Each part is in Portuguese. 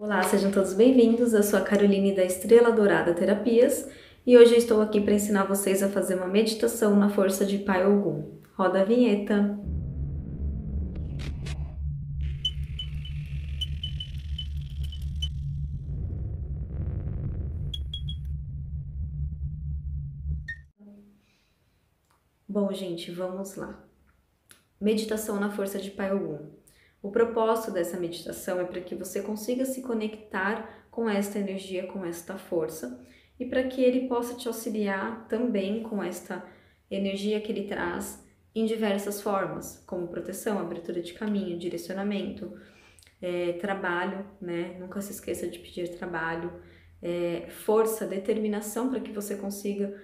Olá, sejam todos bem-vindos. Eu sou a Caroline da Estrela Dourada Terapias e hoje eu estou aqui para ensinar vocês a fazer uma meditação na força de Pai Ogum. Roda a vinheta! Bom, gente, vamos lá. Meditação na força de Pai Ogum. O propósito dessa meditação é para que você consiga se conectar com esta energia, com esta força, e para que ele possa te auxiliar também com esta energia que ele traz em diversas formas, como proteção, abertura de caminho, direcionamento, trabalho, né? Nunca se esqueça de pedir trabalho, força, determinação para que você consiga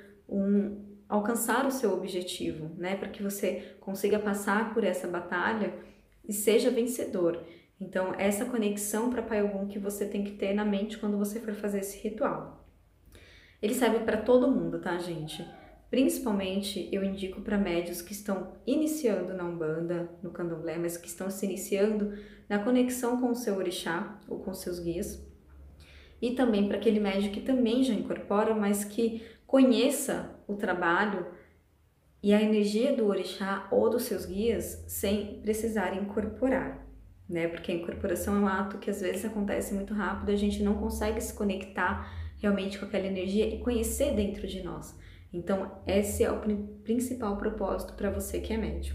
alcançar o seu objetivo, né? Para que você consiga passar por essa batalha e seja vencedor. Então, essa conexão para Pai Ogum que você tem que ter na mente quando você for fazer esse ritual. Ele serve para todo mundo, tá, gente? Principalmente eu indico para médios que estão iniciando na Umbanda, no Candomblé, mas que estão se iniciando na conexão com o seu orixá ou com seus guias. E também para aquele médio que também já incorpora, mas que conheça o trabalho e a energia do orixá ou dos seus guias sem precisar incorporar, né? Porque a incorporação é um ato que às vezes acontece muito rápido, a gente não consegue se conectar realmente com aquela energia e conhecer dentro de nós. Então, esse é o principal propósito para você que é médium.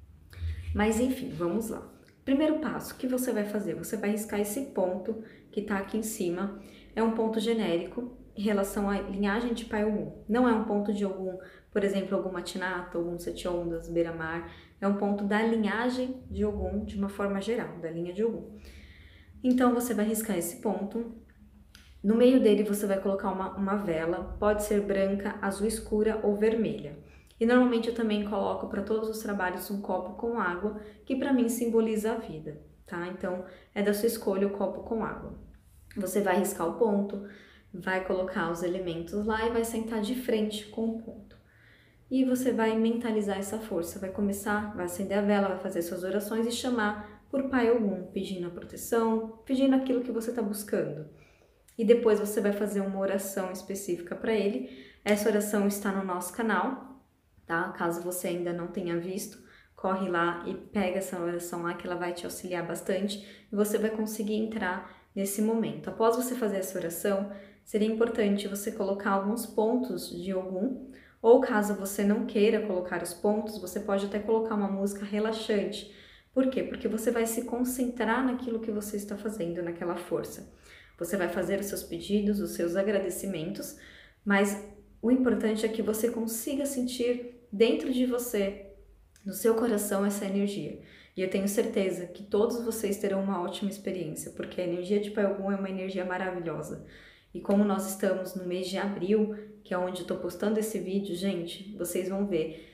Mas enfim, vamos lá. Primeiro passo, o que você vai fazer? Você vai riscar esse ponto que está aqui em cima. É um ponto genérico em relação à linhagem de Pai Ogum. Não é um ponto de Ogum, por exemplo, Ogum Matinata, Ogum Sete Ondas, Beira-Mar. É um ponto da linhagem de Ogum de uma forma geral, da linha de Ogum. Então, você vai riscar esse ponto. No meio dele você vai colocar uma vela, pode ser branca, azul escura ou vermelha. E normalmente eu também coloco para todos os trabalhos um copo com água, que para mim simboliza a vida, tá? Então é da sua escolha o copo com água. Você vai riscar o ponto, vai colocar os elementos lá e vai sentar de frente com o ponto. E você vai mentalizar essa força, vai acender a vela, vai fazer suas orações e chamar por Pai Ogum, pedindo a proteção, pedindo aquilo que você está buscando. E depois você vai fazer uma oração específica para ele. Essa oração está no nosso canal, tá? Caso você ainda não tenha visto, corre lá e pega essa oração lá que ela vai te auxiliar bastante e você vai conseguir entrar nesse momento. Após você fazer essa oração, seria importante você colocar alguns pontos de Ogum, ou caso você não queira colocar os pontos, você pode até colocar uma música relaxante. Por quê? Porque você vai se concentrar naquilo que você está fazendo, naquela força. Você vai fazer os seus pedidos, os seus agradecimentos, mas o importante é que você consiga sentir dentro de você, no seu coração, essa energia. E eu tenho certeza que todos vocês terão uma ótima experiência, porque a energia de Pai Ogum é uma energia maravilhosa. E como nós estamos no mês de abril, que é onde eu estou postando esse vídeo, gente, vocês vão ver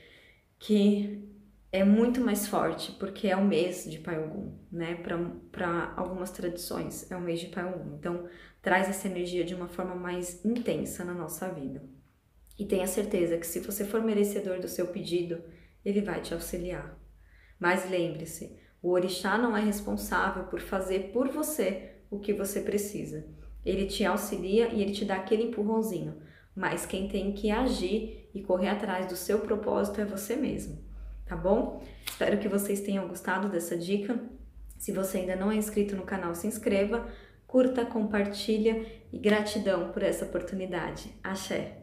que é muito mais forte, porque é o mês de Pai Ogum, né? Para algumas tradições, é o mês de Pai Ogum. Então, traz essa energia de uma forma mais intensa na nossa vida. E tenha certeza que se você for merecedor do seu pedido, ele vai te auxiliar. Mas lembre-se, o orixá não é responsável por fazer por você o que você precisa. Ele te auxilia e ele te dá aquele empurrãozinho. Mas quem tem que agir e correr atrás do seu propósito é você mesmo. Tá bom? Espero que vocês tenham gostado dessa dica. Se você ainda não é inscrito no canal, se inscreva, curta, compartilha e gratidão por essa oportunidade. Axé!